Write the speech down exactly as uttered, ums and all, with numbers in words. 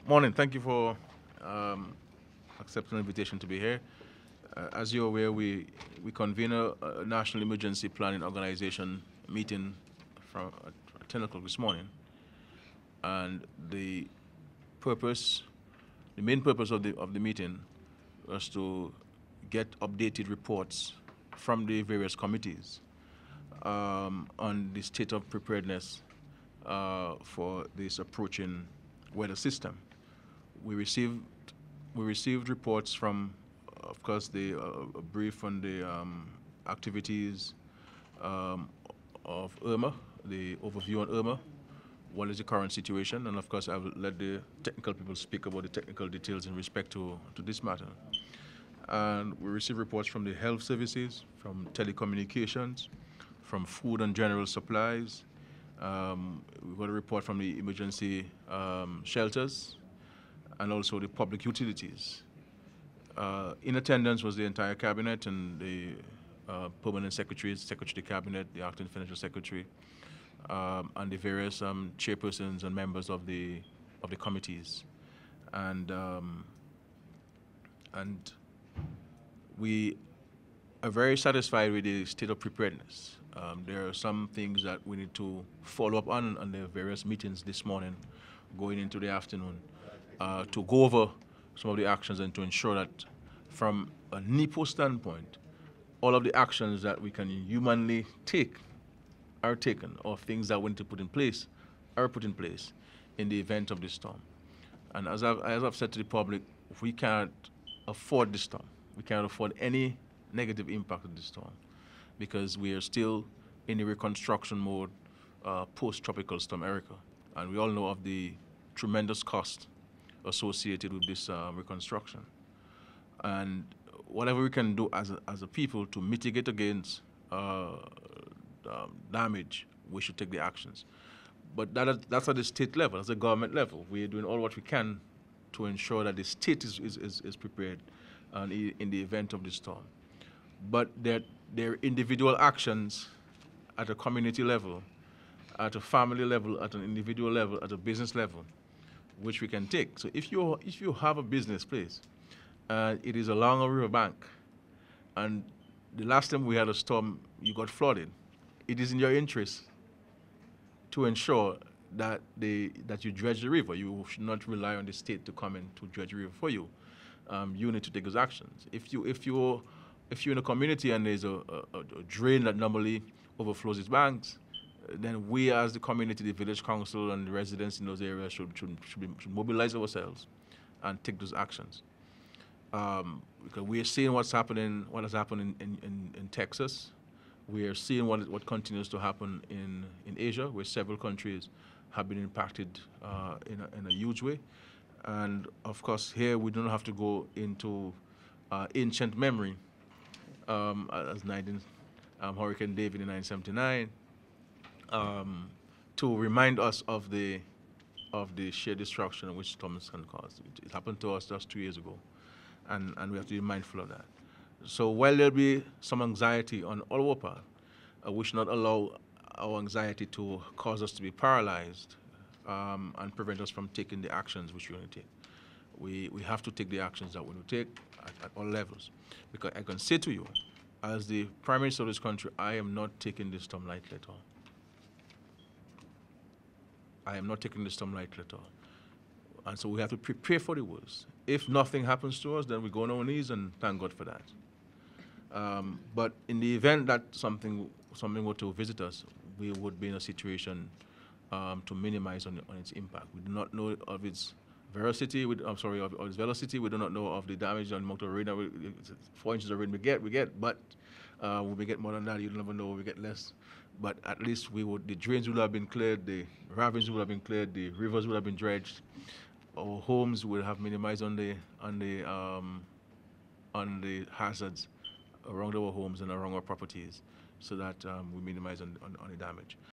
Morning. Thank you for um, accepting the invitation to be here. Uh, as you're aware, we, we convene a, a National Emergency Planning Organization meeting from at ten o'clock this morning. And the purpose, the main purpose of the, of the meeting was to get updated reports from the various committees um, on the state of preparedness uh, for this approaching weather system. We received we received reports from, of course, the uh, a brief on the um, activities um, of Irma, the overview on Irma, what is the current situation, and of course I will let the technical people speak about the technical details in respect to, to this matter. And we received reports from the health services, from telecommunications, from food and general supplies. Um, we got a report from the emergency um, shelters, and also the public utilities. Uh, in attendance was the entire cabinet and the uh, permanent secretaries, secretary of the cabinet, the acting financial secretary, um, and the various um, chairpersons and members of the of the committees, and um, and we are very satisfied with the state of preparedness. Um, there are some things that we need to follow up on on the various meetings this morning, going into the afternoon, uh, to go over some of the actions and to ensure that from a NEPO standpoint, all of the actions that we can humanly take are taken, or things that we need to put in place are put in place in the event of this storm. And as I've, as I've said to the public, we can't afford this storm. We can't afford any negative impact of this storm, because we are still in the reconstruction mode uh, post-tropical storm Erica. And we all know of the tremendous cost associated with this uh, reconstruction. And whatever we can do as a, as a people to mitigate against uh, um, damage, we should take the actions. But that is, that's at the state level, that's the government level. We are doing all what we can to ensure that the state is, is, is, is prepared uh, in the event of the storm. But there, there are individual actions at a community level, at a family level, at an individual level, at a business level, which we can take. So if you if you have a business place, uh, it is along a riverbank, and the last time we had a storm, you got flooded, it is in your interest to ensure that they that you dredge the river. You should not rely on the state to come in to dredge the river for you. Um, you need to take those actions. If you if you if you're in a community and there's a, a, a drain that normally overflows its banks, then we as the community, the village council and the residents in those areas should, should, should, be, should mobilize ourselves and take those actions. Um, because we are seeing what's happening, what has happened in, in, in, in Texas. We are seeing what, what continues to happen in, in Asia, where several countries have been impacted uh, in, a, in a huge way. And of course, here we don't have to go into uh, ancient memory, um, as nineteen, um, Hurricane David in nineteen seventy-nine, um, to remind us of the of the sheer destruction which storms can cause. It, it happened to us just two years ago, and, and we have to be mindful of that. So while there'll be some anxiety on all our part, uh, we should not allow our anxiety to cause us to be paralyzed um, and prevent us from taking the actions which we want to take. We, we have to take the actions that we want to take at, at all levels. Because I can say to you, as the Prime Minister of this country, I am not taking this storm lightly at all. I am not taking this storm lightly at all. And so we have to prepare for the worst. If nothing happens to us, then we go on our knees and thank God for that. Um, but in the event that something something were to visit us, we would be in a situation um, to minimize on, on its impact. We do not know of its veracity. We, I'm sorry, of, of its velocity. We do not know of the damage on motor rain. Four inches of rain we get, we get, but uh, we may get more than that. You never know. We get less. But at least we would. The drains would have been cleared. The ravines would have been cleared. The rivers would have been dredged. Our homes would have minimized on the on the um, on the hazards around our homes and around our properties, so that um, we minimize on, on, on the damage.